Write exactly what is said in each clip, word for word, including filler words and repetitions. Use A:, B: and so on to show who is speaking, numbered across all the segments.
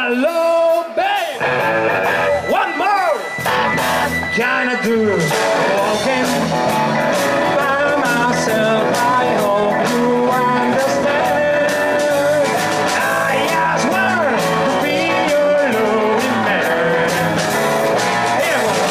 A: love, babe. One more. Can I do walking by myself? I hope you understand. I just want to be your loving man. Here we go.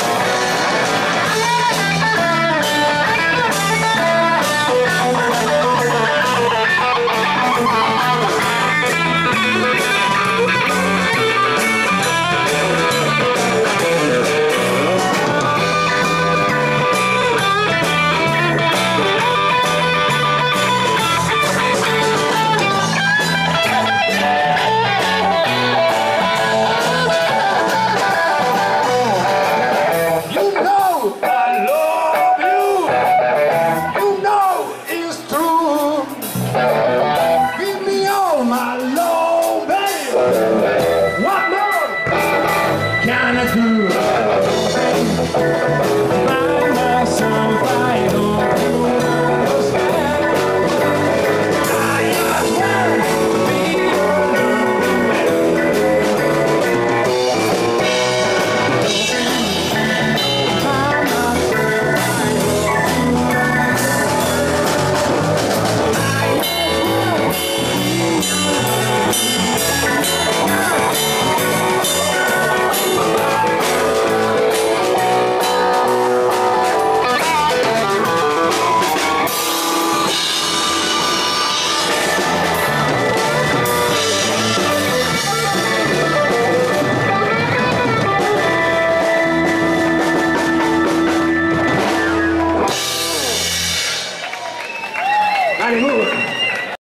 A: What more can I do?